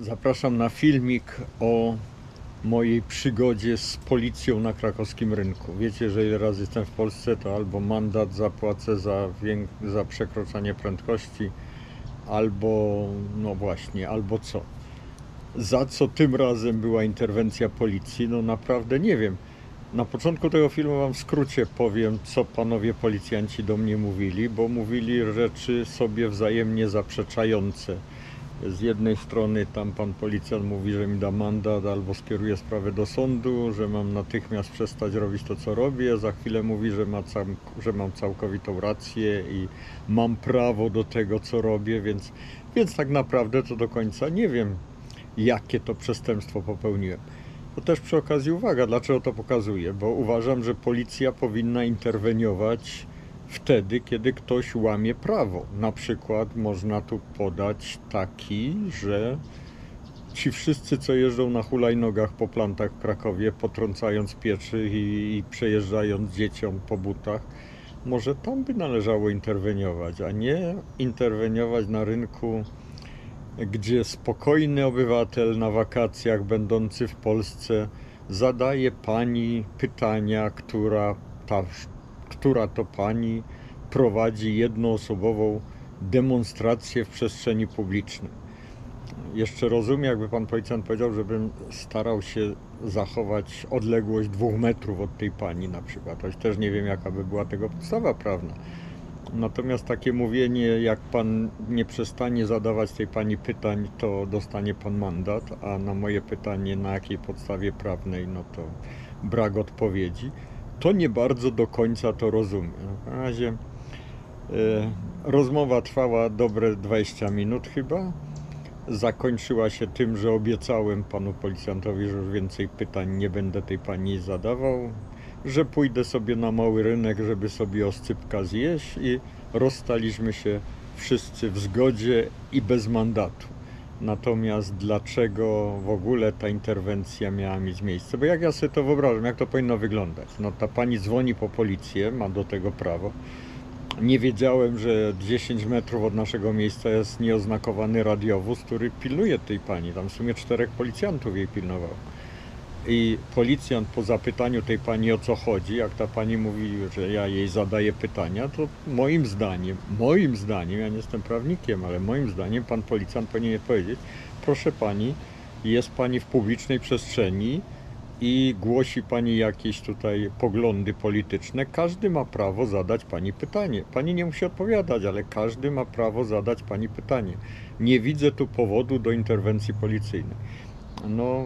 Zapraszam na filmik o mojej przygodzie z policją na krakowskim rynku. Wiecie, że ile razy jestem w Polsce, to albo mandat zapłacę za przekroczenie prędkości, albo, no właśnie, albo co. Za co tym razem była interwencja policji? No naprawdę nie wiem. Na początku tego filmu wam w skrócie powiem, co panowie policjanci do mnie mówili, bo mówili rzeczy sobie wzajemnie zaprzeczające. Z jednej strony tam pan policjant mówi, że mi da mandat albo skieruje sprawę do sądu, że mam natychmiast przestać robić to, co robię. Za chwilę mówi, że mam całkowitą rację i mam prawo do tego, co robię, więc tak naprawdę to do końca nie wiem, jakie to przestępstwo popełniłem. To też przy okazji uwaga, dlaczego to pokazuję, bo uważam, że policja powinna interweniować wtedy, kiedy ktoś łamie prawo. Na przykład można tu podać taki, że ci wszyscy, co jeżdżą na hulajnogach po plantach w Krakowie, potrącając pieczy i przejeżdżając dzieciom po butach, może tam by należało interweniować, a nie interweniować na rynku, gdzie spokojny obywatel na wakacjach, będący w Polsce, zadaje pani pytania, która to pani prowadzi jednoosobową demonstrację w przestrzeni publicznej. Jeszcze rozumiem, jakby pan policjant powiedział, żebym starał się zachować odległość 2 metrów od tej pani na przykład. Choć też nie wiem, jaka by była tego podstawa prawna. Natomiast takie mówienie, jak pan nie przestanie zadawać tej pani pytań, to dostanie pan mandat, a na moje pytanie, na jakiej podstawie prawnej, no to brak odpowiedzi, to nie bardzo do końca to rozumiem. W razie rozmowa trwała dobre 20 minut chyba. Zakończyła się tym, że obiecałem panu policjantowi, że już więcej pytań nie będę tej pani zadawał, że pójdę sobie na mały rynek, żeby sobie oscypka zjeść, i rozstaliśmy się wszyscy w zgodzie i bez mandatu. Natomiast dlaczego w ogóle ta interwencja miała mieć miejsce? Bo jak ja sobie to wyobrażam, jak to powinno wyglądać? No ta pani dzwoni po policję, ma do tego prawo. Nie wiedziałem, że 10 metrów od naszego miejsca jest nieoznakowany radiowóz, który pilnuje tej pani. Tam w sumie 4 policjantów jej pilnowało. I policjant po zapytaniu tej pani, o co chodzi, jak ta pani mówi, że ja jej zadaję pytania, to moim zdaniem, ja nie jestem prawnikiem, ale moim zdaniem pan policjant powinien powiedzieć: proszę pani, jest pani w publicznej przestrzeni i głosi pani jakieś tutaj poglądy polityczne, każdy ma prawo zadać pani pytanie. Pani nie musi odpowiadać, ale każdy ma prawo zadać pani pytanie. Nie widzę tu powodu do interwencji policyjnej. No,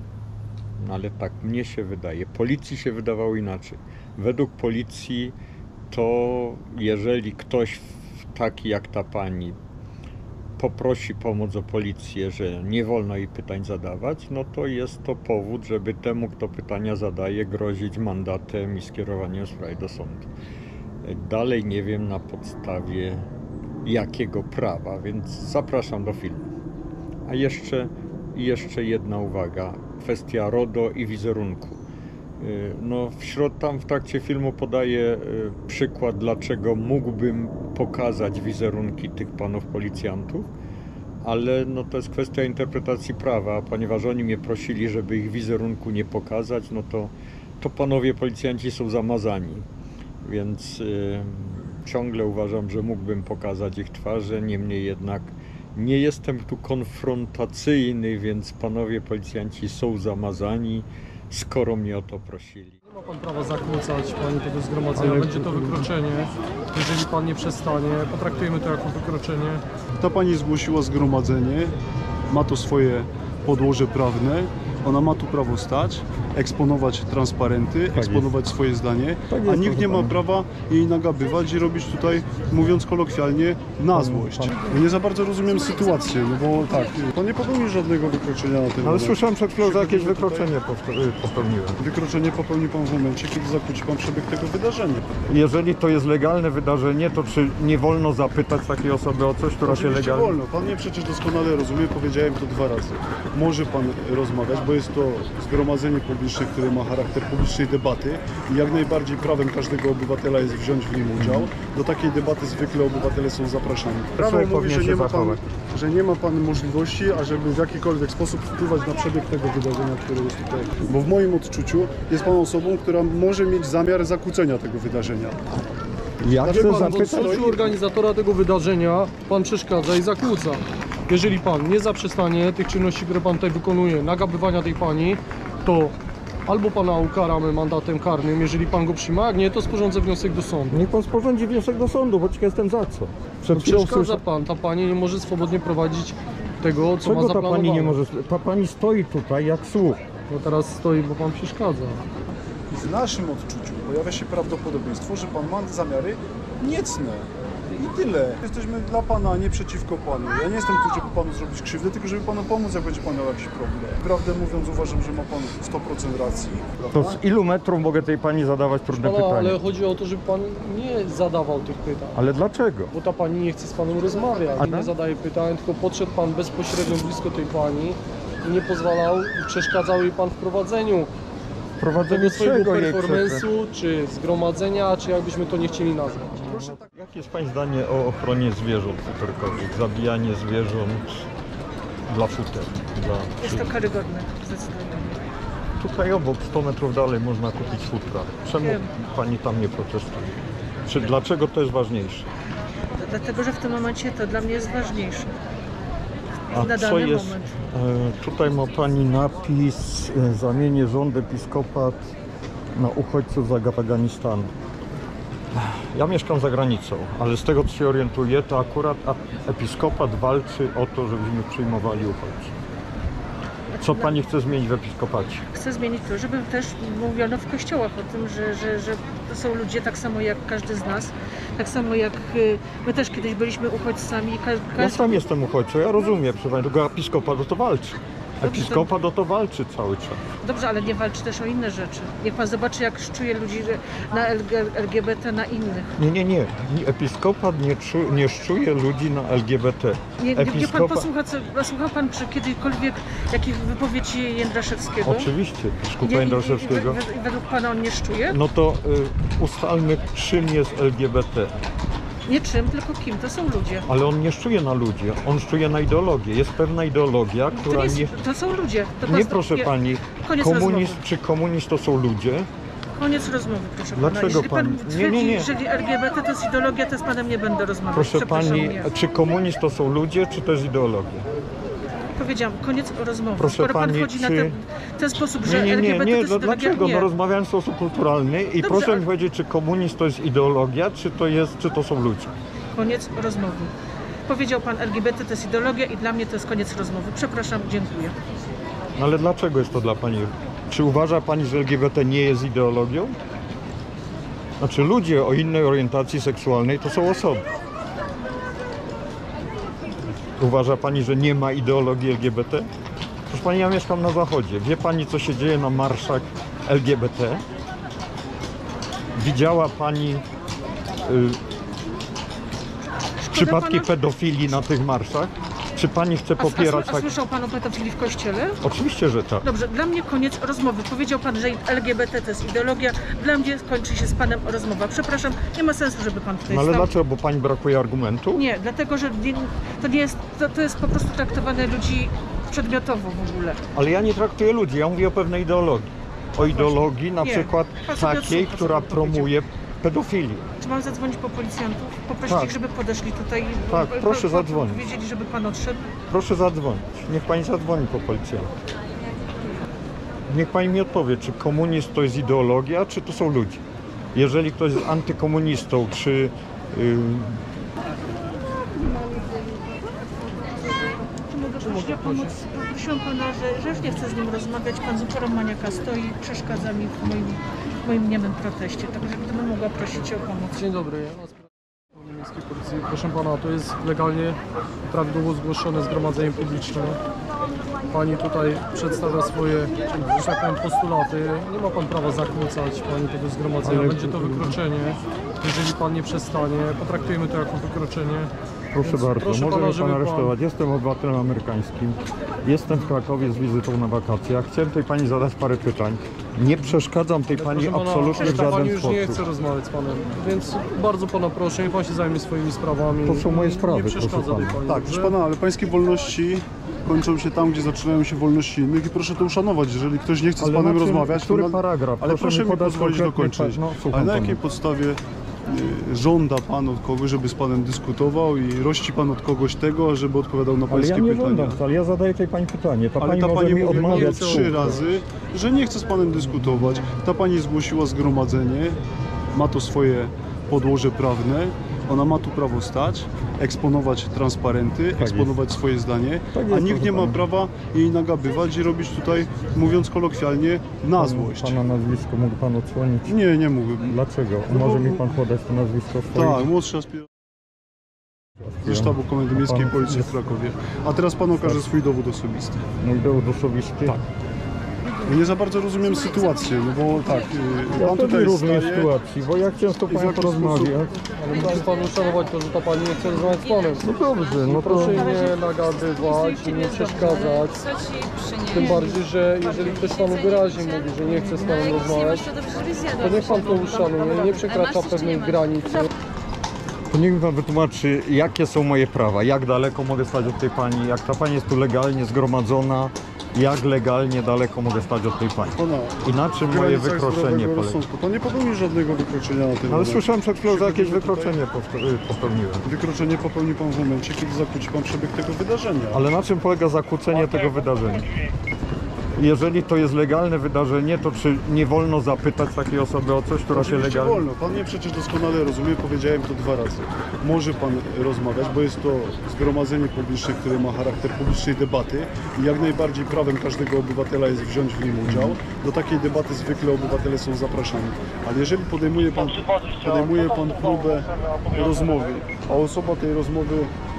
ale tak mnie się wydaje. Policji się wydawało inaczej. Według policji to jeżeli ktoś taki jak ta pani poprosi pomoc o policję, że nie wolno jej pytań zadawać, no to jest to powód, żeby temu, kto pytania zadaje, grozić mandatem i skierowaniem sprawy do sądu. Dalej nie wiem na podstawie jakiego prawa, więc zapraszam do filmu. A jeszcze jedna uwaga, kwestia RODO i wizerunku. No, tam w trakcie filmu podaję przykład, dlaczego mógłbym pokazać wizerunki tych panów policjantów, ale no, to jest kwestia interpretacji prawa, a ponieważ oni mnie prosili, żeby ich wizerunku nie pokazać, no to panowie policjanci są zamazani, więc ciągle uważam, że mógłbym pokazać ich twarze, niemniej jednak nie jestem tu konfrontacyjny, więc panowie policjanci są zamazani, skoro mnie o to prosili. Nie ma pan prawa zakłócać pani tego zgromadzenia, będzie to wykroczenie. Jeżeli pan nie przestanie, potraktujemy to jako wykroczenie. Ta pani zgłosiła zgromadzenie, ma to swoje podłoże prawne, ona ma tu prawo stać, eksponować transparenty, eksponować swoje zdanie, a nikt nie ma prawa jej nagabywać i robić tutaj, mówiąc kolokwialnie, na złość. Ja nie za bardzo rozumiem sytuację, no bo tak, pan nie popełnił żadnego wykroczenia na tym. Ale słyszałem przed chwilą, że jakieś wykroczenie popełniłem. Wykroczenie popełnił pan w momencie, kiedy zakłóci pan przebieg tego wydarzenia. Jeżeli to jest legalne wydarzenie, to czy nie wolno zapytać takiej osoby o coś, która się Oczywiście legalnie... wolno. Pan mnie przecież doskonale rozumie, powiedziałem to 2 razy. Może pan rozmawiać, bo jest to zgromadzenie publiczne, które ma charakter publicznej debaty i jak najbardziej prawem każdego obywatela jest wziąć w nim udział. Do takiej debaty zwykle obywatele są zapraszani. Prawo mówi, że nie ma pan możliwości, ażeby w jakikolwiek sposób wpływać na przebieg tego wydarzenia, które jest tutaj. Bo w moim odczuciu jest pan osobą, która może mieć zamiar zakłócenia tego wydarzenia. Ja Znaczy chcę pan, W zapytać, odczuciu organizatora tego wydarzenia pan przeszkadza i zakłóca. Jeżeli pan nie zaprzestanie tych czynności, które pan tutaj wykonuje, nagabywania tej pani, to albo pana ukaramy mandatem karnym, jeżeli pan go przyjma, jak nie, to sporządzę wniosek do sądu. niech pan sporządzi wniosek do sądu, bo ciekaw jestem za co. Przed chwilą Przeszkadza pan, ta pani nie może swobodnie prowadzić tego, co ma Czego ta zaplanowane. pani nie może? Ta pani stoi tutaj jak słuch. No teraz stoi, bo pan przeszkadza. W naszym odczuciu pojawia się prawdopodobieństwo, że pan ma zamiary niecne. I tyle. Jesteśmy dla pana, a nie przeciwko panu. Ja nie jestem tu, żeby panu zrobić krzywdę, tylko żeby panu pomóc, jak będzie pan miał jakiś problem. Prawdę mówiąc, uważam, że ma pan 100% racji. To Prawda? z ilu metrów mogę tej pani zadawać trudne Pana, pytania? ale chodzi o to, żeby pan nie zadawał tych pytań. Ale dlaczego? Bo ta pani nie chce z panem rozmawiać, nie zadaje pytań, tylko podszedł pan bezpośrednio blisko tej pani i nie pozwalał, przeszkadzał jej pan w prowadzeniu Prowadzenie tego swojego czego jej performance'u, czy zgromadzenia, czy jakbyśmy to nie chcieli nazwać. Jakie jest pani zdanie o ochronie zwierząt futerkowych? Zabijanie zwierząt dla futer. Jest to karygodne, zdecydowanie. Tutaj obok, 100 metrów dalej można kupić futra. Czemu Wiem. pani tam nie protestuje? Czy dlaczego to jest ważniejsze? Dlatego, że w tym momencie to dla mnie jest ważniejsze. A Na co dany jest? moment. Tutaj ma pani napis zamienię rząd episkopat na uchodźców z Afganistanu. Ja mieszkam za granicą, ale z tego co się orientuję, to akurat episkopat walczy o to, żebyśmy przyjmowali uchodźców. Co pani chce zmienić w episkopacie? Chcę zmienić to, żeby też mówiono w kościołach o tym, że to są ludzie tak samo jak każdy z nas, tak samo jak my też kiedyś byliśmy uchodźcami. Ja sam jestem uchodźcą, ja rozumiem, proszę pani, tylko episkopat o to walczy. Episkopat o to walczy cały czas. Dobrze, ale nie walczy też o inne rzeczy. Niech pan zobaczy, jak szczuje ludzi na LGBT, na innych. Nie. Episkopat nie szczuje ludzi na LGBT. Niech pan posłuchał pan czy kiedykolwiek jakich wypowiedzi Jędraszewskiego? Oczywiście, biskupa Nie, Jędraszewskiego. i według pana on nie szczuje? No to ustalmy, czym jest LGBT. Nie czym, tylko kim. To są ludzie. Ale on nie szczuje na ludzi, on szczuje na ideologię. Jest pewna ideologia, która nie... To są ludzie. To Nie, proszę pani, Koniec komunizm rozmowy. czy komunizm to są ludzie? Koniec rozmowy, proszę Dlaczego pana. Jeśli pan pani- twierdzi, Nie. że LGBT to jest ideologia, to z panem nie będę rozmawiać. Proszę Przepraszam, pani, nie. czy komunizm to są ludzie, czy to jest ideologia? Powiedziałam, koniec rozmowy. Proszę Skoro pan pani, wchodzi na czy- ten sposób, że Nie, LGBT to jest ideologia, dlaczego? nie. No rozmawiałem w sposób kulturalny i Dobrze, proszę ale- mi powiedzieć, czy komunizm to jest ideologia, czy to są ludzie? Koniec rozmowy. Powiedział pan, LGBT to jest ideologia i dla mnie to jest koniec rozmowy. Przepraszam, dziękuję. No ale dlaczego jest to dla pani? Czy uważa pani, że LGBT nie jest ideologią? Znaczy ludzie o innej orientacji seksualnej to są osoby. Uważa pani, że nie ma ideologii LGBT? Proszę pani, ja mieszkam na zachodzie. Wie pani, co się dzieje na marszach LGBT? Widziała pani przypadki pana- pedofilii na tych marszach? Czy pani chce popierać A tak? słyszał pan o pedofilii w kościele? Oczywiście, że tak. Dobrze, dla mnie koniec rozmowy. Powiedział pan, że LGBT to jest ideologia. Dla mnie kończy się z panem rozmowa. Przepraszam, nie ma sensu, żeby pan tutaj No ale stał. dlaczego? Bo pani brakuje argumentu? Nie, dlatego, że to nie jest, to jest po prostu traktowane ludzi przedmiotowo w ogóle. Ale ja nie traktuję ludzi, ja mówię o pewnej ideologii. O ideologii na Nie, przykład pan sobie takiej, odsłucha, która co pan powiedział. promuje pedofilię. Czy mam zadzwonić po policjantów? Poprosić Tak. ich, żeby podeszli tutaj? Tak, proszę zadzwonić. Powiedzieli, żeby pan odszedł? Proszę zadzwonić. Niech pani zadzwoni po policjanta. Niech pani mi odpowie, czy komunizm to jest ideologia, czy to są ludzie. Jeżeli ktoś jest antykomunistą, czy... Czy mogę pomóc? Prosiłam pana, że już nie chcę z nim rozmawiać. Pan z uporem maniaka stoi, przeszkadza mi w moim niemym proteście. Także gdybym mogła prosić o pomoc. Dzień dobry, ja z niemieckiej policji. Proszę pana, to jest legalnie, prawidłowo zgłoszone zgromadzenie publiczne. Pani tutaj przedstawia swoje, że tak powiem, postulaty. Nie ma pan prawa zakłócać pani tego zgromadzenia. Ale- Będzie to wykroczenie. Jeżeli pan nie przestanie, potraktujemy to jako wykroczenie. Proszę Więc bardzo, proszę może pana, mnie żeby pan pan- aresztować. Jestem obywatelem amerykańskim. Jestem w Krakowie z wizytą na wakacjach. Chciałem tej pani zadać parę pytań. Nie przeszkadzam tej pani Proszę pana, absolutnie w ta pani żaden już nie chce sposób. rozmawiać z panem, więc bardzo pana proszę, niech pan się zajmie swoimi sprawami. To są moje sprawy, Nie przeszkadza proszę tej pana. pani, Tak, dobrze? proszę pana, ale pańskie wolności kończą się tam, gdzie zaczynają się wolności innych i proszę to uszanować. Jeżeli ktoś nie chce z Ale panem na czym- rozmawiać, który to paragraf? Ale proszę mi podać pozwolić konkretny dokończyć. no, słucham Ale na pana. jakiej podstawie żąda pan od kogoś, żeby z panem dyskutował i rości pan od kogoś tego, żeby odpowiadał na Ale pańskie ja nie pytania? żądam, ale ja zadaję tej pani pytanie. Ta Ale pani ta może pani mi mówiła odmawiać 3 słów. razy, że nie chce z panem dyskutować. Ta pani zgłosiła zgromadzenie, ma to swoje podłoże prawne, ona ma tu prawo stać, eksponować transparenty, eksponować swoje zdanie, Tak a jest, nikt proszę nie ma pana. prawa jej nagabywać i robić tutaj, mówiąc kolokwialnie, na złość. Pana nazwisko mógł pan odsłonić? Nie mógłbym. Dlaczego? No Może bo- mi pan podać to nazwisko swoje? Tak, młodszy aspirant ze sztabu Komendy Miejskiej pan Policji w jest- Krakowie. A teraz pan okaże swój dowód osobisty. Mój dowód osobisty? Tak. Nie za bardzo rozumiem sytuację, no bo tak, Ja pan też nie tutaj rozumiem staje, sytuacji, bo ja chciałem z tą w panią jaki porozmawiać. Ale musi pan uszanować to, że ta pani nie chce rozmawiać z panem. No dobrze, no to... Proszę nie nagabywać, nie przeszkadzać. Tym bardziej, że jeżeli ktoś panu wyraźnie mówi, że nie chce z panem rozmawiać, to niech pan to uszanuje, nie przekracza pewnej granicy. To niech mi pan wytłumaczy, jakie są moje prawa, jak daleko mogę stać od tej pani, jak ta pani jest tu legalnie zgromadzona, jak legalnie daleko mogę stać od tej pani. Pana, I na czym w moje granicach wykroczenie zdrowego polega. rozsądku. Pan nie popełnił żadnego wykroczenia na tym Ale momencie. słyszałem przed chwilą, że jakieś Przychodzimy wykroczenie popełniłem. Wykroczenie popełni pan w momencie, kiedy zakłóci pan przebieg tego wydarzenia. Ale na czym polega zakłócenie tego wydarzenia? Jeżeli to jest legalne wydarzenie, to czy nie wolno zapytać takiej osoby o coś, która się Oczywiście legalnie... wolno. Pan mnie przecież doskonale rozumie, powiedziałem to 2 razy. Może pan rozmawiać, bo jest to zgromadzenie publiczne, które ma charakter publicznej debaty i jak najbardziej prawem każdego obywatela jest wziąć w nim udział. Do takiej debaty zwykle obywatele są zapraszani. Ale jeżeli podejmuje pan próbę rozmowy, a osoba tej rozmowy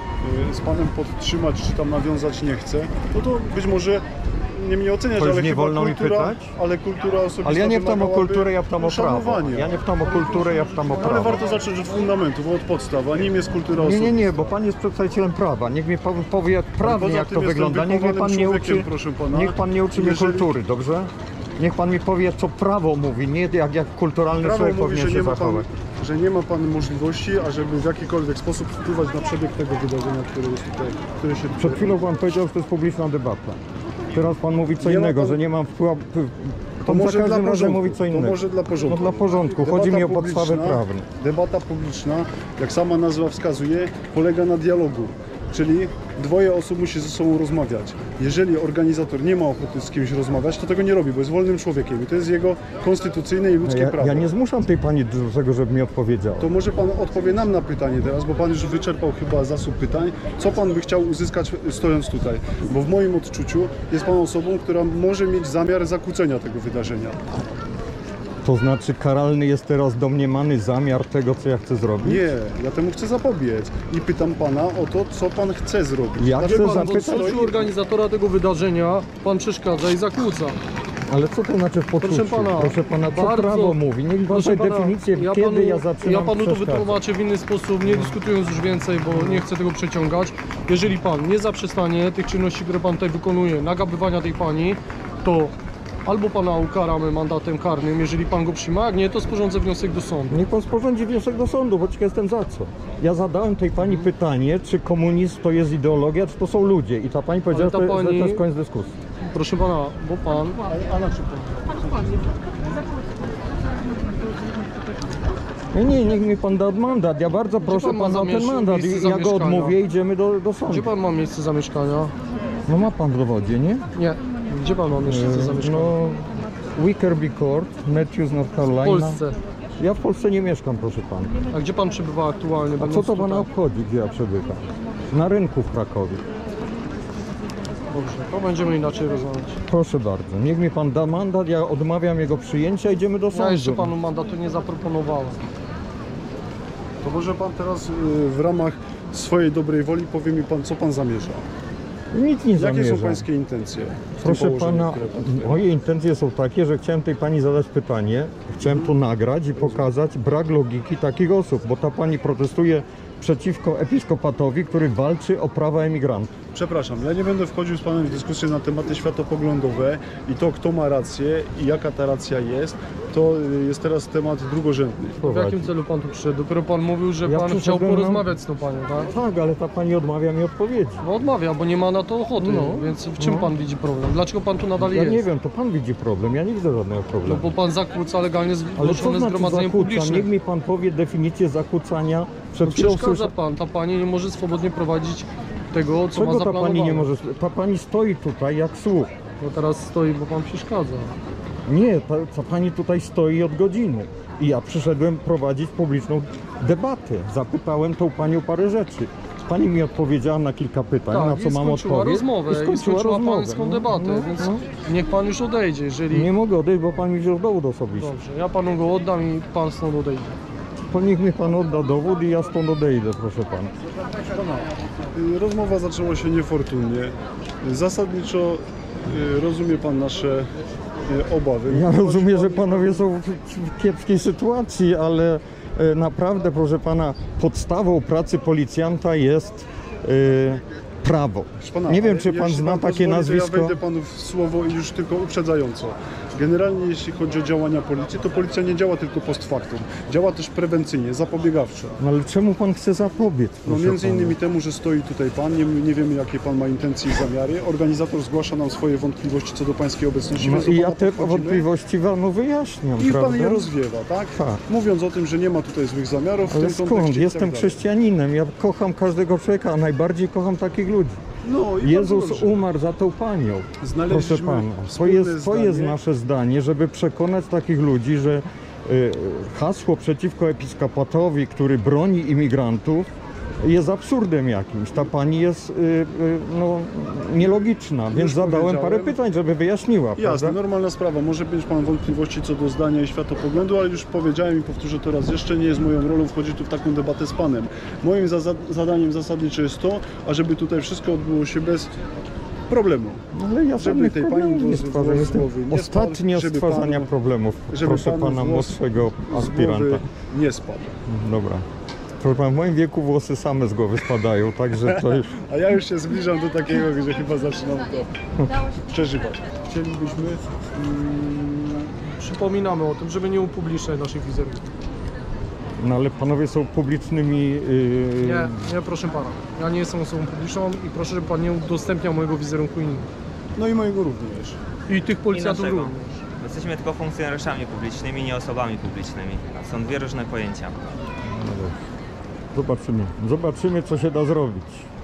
z panem podtrzymać czy tam nawiązać nie chce, no to być może nie mnie oceniać, To już ale nie chyba wolno mi kultura, pytać? ale kultura osobista Ale ja nie pytam o wymagałaby kulturę, ja pytam o prawo. uszanowania. Ja nie pytam o kulturę, ja pytam o Ale prawo. warto zacząć od fundamentów, od podstaw, a nim jest kultura Nie, osobista. nie, bo pan jest przedstawicielem prawa. Niech mi pan powie prawnie, poza jak tym to jestem wygląda. Niech mnie pan wychowanym nie człowiekiem, uczy, proszę pana. niech pan nie uczy mnie Jeżeli- kultury, dobrze? Niech pan mi powie, co prawo mówi, nie jak kulturalny Prawo człowiek mówi, powinien się zachować. że nie ma pan możliwości, ażeby w jakikolwiek sposób wpływać na przebieg tego wydarzenia, które się Przed chwilą pan powiedział, że to jest publiczna debata. Teraz pan mówi co Nie ma innego, pan- że nie mam wpływu. To Pan może za dla każdym razem porządku. mówi co To innego. może dla porządku. No dla porządku. Chodzi Debata mi o podstawy publiczna- prawne. Debata publiczna, jak sama nazwa wskazuje, polega na dialogu. Czyli 2 osób musi ze sobą rozmawiać. Jeżeli organizator nie ma ochoty z kimś rozmawiać, to tego nie robi, bo jest wolnym człowiekiem i to jest jego konstytucyjne i ludzkie prawo. Ja nie zmuszam tej pani do tego, żeby mi odpowiedziała. To może pan odpowie nam na pytanie teraz, bo pan już wyczerpał chyba zasób pytań. Co pan by chciał uzyskać stojąc tutaj? Bo w moim odczuciu jest pan osobą, która może mieć zamiar zakłócenia tego wydarzenia. To znaczy karalny jest teraz domniemany zamiar tego, co ja chcę zrobić? Nie, ja temu chcę zapobiec i pytam pana o to, co pan chce zrobić. Ja Dlaczego chcę pan W zapytać- odczuciu organizatora tego wydarzenia pan przeszkadza i zakłóca. Ale co to znaczy w poczuciu? Proszę pana, co bardzo- prawo mówi? Niech pan Proszę powie pana, definicję, kiedy panu, ja zaczynam Ja panu to przeszkadzać. wytłumaczę w inny sposób, nie dyskutując już więcej, bo nie chcę tego przeciągać. Jeżeli pan nie zaprzestanie tych czynności, które pan tutaj wykonuje, nagabywania tej pani, to albo pana ukaramy mandatem karnym, jeżeli pan go przyjma, jak nie, to sporządzę wniosek do sądu. Niech pan sporządzi wniosek do sądu, bo ciekaw jestem za co. Ja zadałem tej pani pytanie, czy komunizm to jest ideologia, czy to są ludzie. I ta pani powiedziała, ta że to pani- jest koniec dyskusji. Proszę pana, bo pan... A na czym pan? Nie, niech mi pan da mandat. Ja bardzo proszę pan ma pana o ten miejsce mandat. I ja go zamieszkania? odmówię i idziemy do sądu. Gdzie pan ma miejsce zamieszkania? No ma pan w dowodzie, nie? Nie. Gdzie pan ma miejsce zamieszkania? No, Wickerby Court, Matthews, North W Carolina. Polsce. Ja w Polsce nie mieszkam, proszę pana. A gdzie pan przebywa aktualnie? A co będąc to pana tutaj? obchodzi, gdzie ja przebywam? Na rynku w Krakowie. Dobrze, to będziemy inaczej rozmawiać. Proszę bardzo, niech mi pan da mandat, ja odmawiam jego przyjęcia, idziemy do sądu. Ja jeszcze panu mandatu nie zaproponowałem. To może pan teraz w ramach swojej dobrej woli powie mi pan, co pan zamierza. Nic nie Jakie zamierzam. są pańskie intencje? w tym Proszę położeniu, pana, które pan tutaj- moje intencje są takie, że chciałem tej pani zadać pytanie, chciałem to nagrać i pokazać brak logiki takich osób, bo ta pani protestuje przeciwko episkopatowi, który walczy o prawa emigrantów. Przepraszam, ja nie będę wchodził z panem w dyskusję na tematy światopoglądowe i to, kto ma rację i jaka ta racja jest, to jest teraz temat drugorzędny. W jakim celu pan tu przyszedł? Dopiero pan mówił, że Ja pan chciał przyszedłem, porozmawiać z tą panią, tak? Tak, ale ta pani odmawia mi odpowiedzi. No odmawia, bo nie ma na to ochoty, No. więc w czym No. pan widzi problem? Dlaczego pan tu nadal Ja jest? nie wiem, to pan widzi problem, ja nie widzę żadnego No problemu. bo pan zakłóca legalnie Ale co zgłoszone znaczy zgromadzeniem zakłóca? publicznym. Niech mi pan powie definicję zakłócania. Przed chwilą Przeszkadza pan, ta pani nie może swobodnie prowadzić tego, co ma Czego ta zaplanowane. pani nie może? Ta pani stoi tutaj jak słuch. No teraz stoi, bo pan przeszkadza. Nie, ta pani tutaj stoi od godziny. I ja przyszedłem prowadzić publiczną debatę. Zapytałem tą panią parę rzeczy. Pani mi odpowiedziała na kilka pytań, na co i mam skończyła odpowiedź. rozmowę, i skończyła pańską debatę, więc niech pan już odejdzie, jeżeli... Nie mogę odejść, bo pan mi wziął dowód osobisty. Dobrze, ja panu go oddam i pan stąd odejdzie. To niech mi pan odda dowód i ja stąd odejdę, proszę pana. Rozmowa zaczęła się niefortunnie. Zasadniczo rozumie pan nasze obawy. Ja Choć rozumiem, pan- że panowie są w kiepskiej sytuacji, ale naprawdę, proszę pana, podstawą pracy policjanta jest prawo. Proszę pana, Nie wiem, ale czy pan jeśli zna takie pozwoli, to nazwisko. Ja wejdę panu w słowo i już tylko uprzedzająco. Generalnie jeśli chodzi o działania policji, to policja nie działa tylko post factum. Działa też prewencyjnie, zapobiegawczo. No ale czemu pan chce zapobiec? No proszę między pana? innymi temu, że stoi tutaj pan, nie wiemy jakie pan ma intencje i zamiary. Organizator zgłasza nam swoje wątpliwości co do pańskiej obecności. No więc do i ja pana te podchodzimy wątpliwości panu wyjaśniam, I prawda? pan je rozwiewa, tak? Tak. Mówiąc o tym, że nie ma tutaj złych zamiarów w Ale tym skąd? kontekście i Jestem tak dalej. chrześcijaninem, ja kocham każdego człowieka, a najbardziej kocham takich ludzi. No i bardzo Jezus dobrze. umarł za tą panią. Znaleźliśmy Proszę pana, to wspólne jest zdanie. nasze zdanie, żeby przekonać takich ludzi, że hasło przeciwko episkopatowi, który broni imigrantów, jest absurdem jakimś. Ta pani jest no, nielogiczna, więc zadałem parę powiedziałem. pytań, żeby wyjaśniła. Jasne, prawda? normalna sprawa. Może mieć pan wątpliwości co do zdania i światopoglądu, ale już powiedziałem i powtórzę to raz jeszcze, nie jest moją rolą wchodzić tu w taką debatę z panem. Moim zadaniem zasadnicze jest to, ażeby tutaj wszystko odbyło się bez problemu. No, ale ja żeby żadnych tej pani problemów nie z stwarzam. Jestem głowy nie ostatni od spadł, żeby stwarzania panu- problemów. żeby Proszę panu pana włos młodszego Z aspiranta. głowy nie spadł. Dobra. Proszę pana, w moim wieku włosy same z głowy spadają, także to już... A ja już się zbliżam do takiego, gdzie chyba zaczynam to przeżywać. Chcielibyśmy Przypominamy o tym, żeby nie upubliczniać naszych wizerunków. No ale panowie są publicznymi... Nie, proszę pana. Ja nie jestem osobą publiczną i proszę, żeby pan nie udostępniał mojego wizerunku innym. no i mojego również. I tych policjantów naszego. również. Jesteśmy tylko funkcjonariuszami publicznymi, nie osobami publicznymi. Są dwie różne pojęcia. Zobaczymy, co się da zrobić.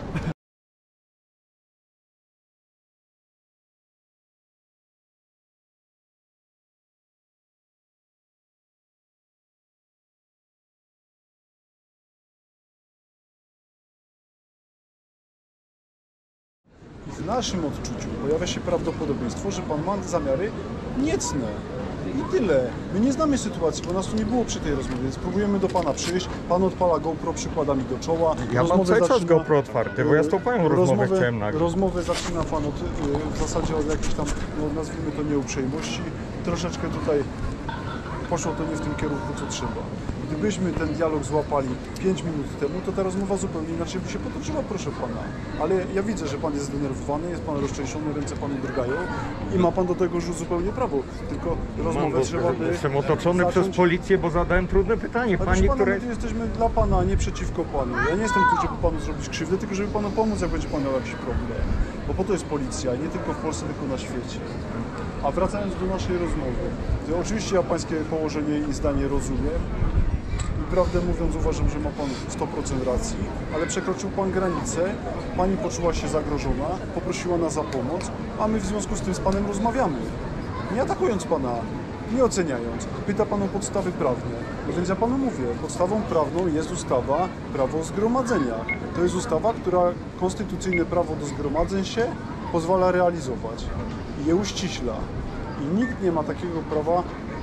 W naszym odczuciu pojawia się prawdopodobieństwo, że pan ma zamiary niecne. I tyle. My nie znamy sytuacji, bo nas tu nie było przy tej rozmowie, więc próbujemy do pana przyjść. Pan odpala GoPro przykładami do czoła. Ja mam Rozmowę cały czas zaczyna- GoPro otwarty, bo ja z tą panią rozmowę chciałem nagrać. Rozmowę zaczyna pan od, w zasadzie od jakiejś tam, no, nazwijmy to nieuprzejmości. Troszeczkę tutaj poszło to nie w tym kierunku, co trzeba. Gdybyśmy ten dialog złapali 5 minut temu, to ta rozmowa zupełnie inaczej by się potoczyła, proszę pana. Ale ja widzę, że pan jest zdenerwowany, jest pan roztrzęsiony, ręce panu drgają i ma pan do tego już zupełnie prawo. Tylko rozmowę trzeba by Jestem otoczony zacząć... przez policję, bo zadałem trudne pytanie. Ale Pani, proszę pana, która... my tu jesteśmy dla pana, a nie przeciwko panu. Ja nie jestem tu, żeby panu zrobić krzywdę, tylko żeby panu pomóc, jak będzie pan miał jakiś problem. Bo po to jest policja, i nie tylko w Polsce, tylko na świecie. A wracając do naszej rozmowy, to oczywiście ja pańskie położenie i zdanie rozumiem. I prawdę mówiąc uważam, że ma pan 100% racji, ale przekroczył pan granicę, pani poczuła się zagrożona, poprosiła nas za pomoc, a my w związku z tym z panem rozmawiamy. Nie atakując pana, nie oceniając, pyta pan o podstawy prawne. No więc ja panu mówię, podstawą prawną jest ustawa Prawo o zgromadzeniach. To jest ustawa, która konstytucyjne prawo do zgromadzeń się pozwala realizować i je uściśla. I nikt nie ma takiego prawa,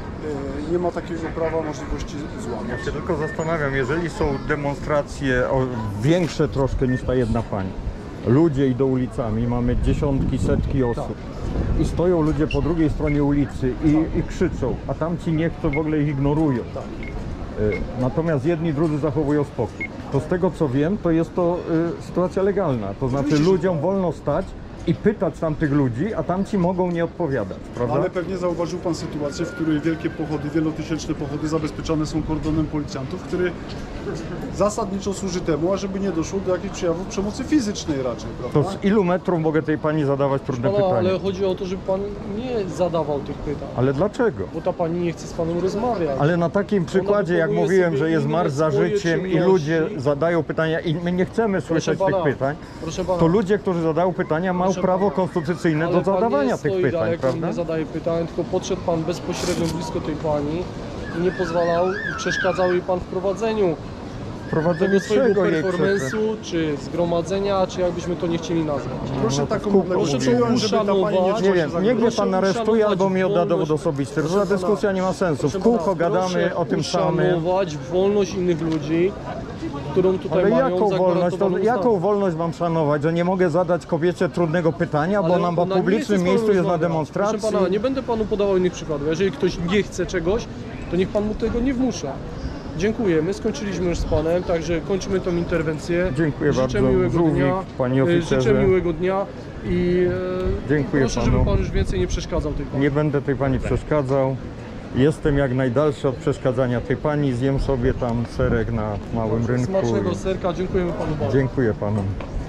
możliwości złamać. Ja się tylko zastanawiam, jeżeli są demonstracje większe troszkę niż ta jedna pani, ludzie idą ulicami, mamy dziesiątki, setki osób i stoją ludzie po drugiej stronie ulicy i krzyczą, a tamci nie chcą, w ogóle ich ignorują. Natomiast jedni, drudzy zachowują spokój. To z tego co wiem, to jest to sytuacja legalna. To znaczy ludziom wolno stać i pytać tamtych ludzi, a tamci mogą nie odpowiadać, prawda? Ale pewnie zauważył Pan sytuację, w której wielkie pochody, wielotysięczne pochody zabezpieczane są kordonem policjantów, który zasadniczo służy temu, ażeby nie doszło do jakichś przejawów przemocy fizycznej raczej, To prawda? z ilu metrów mogę tej pani zadawać trudne Pana, pytania? ale chodzi o to, żeby pan nie zadawał tych pytań. Ale dlaczego? Bo ta pani nie chce z panem rozmawiać. Ale na takim przykładzie, jak wykonuje mówiłem, sobie że jest inne marsz za swoje życiem i czynności. ludzie zadają pytania i my nie chcemy słyszeć tych pytań, proszę pana, to ludzie, którzy zadają pytania, mają Proszę prawo pana, konstytucyjne ale do pan zadawania nie tych stoi pytań, daleko i prawda? nie zadaje pytań, tylko podszedł pan bezpośrednio blisko tej pani i nie pozwalał, przeszkadzał jej pan w prowadzeniu Prowadzenie tego swojego czego jej performance'u, czy zgromadzenia, czy jakbyśmy to nie chcieli nazwać. Proszę no, taką kółko odległość mówimy. przyjąć, żeby ta pani nie Uszanować. czuła Nie się wiem, zagrożona. niech mnie pan aresztuje albo mi odda dowód wolność. osobisty. Proszę Ta pana, dyskusja nie ma sensu. W proszę kółko pana, gadamy proszę o tym samym. uszanować wolność innych ludzi, którą tutaj Ale mają jaką wolność? To, zagwarantowaną jaką ustawą. wolność mam szanować? Że nie mogę zadać kobiecie trudnego pytania, bo Ale ona na ona nie publicznym chce z panem miejscu jest na rozmawiać. demonstracji? Proszę pana, nie będę panu podawał innych przykładów. Jeżeli ktoś nie chce czegoś, to niech pan mu tego nie wmusza. Dziękujemy, skończyliśmy już z panem, także kończymy tą interwencję. Dziękuję Życzę bardzo. miłego Żółwik, dnia. panie oficerze. Życzę miłego dnia i Dziękuję proszę, panu. żeby pan już więcej nie przeszkadzał tej pani. Nie będę tej pani przeszkadzał. Jestem jak najdalszy od przeszkadzania tej pani. Zjem sobie tam serek na małym rynku. Smacznego serka, dziękujemy panu bardzo. Dziękuję panu.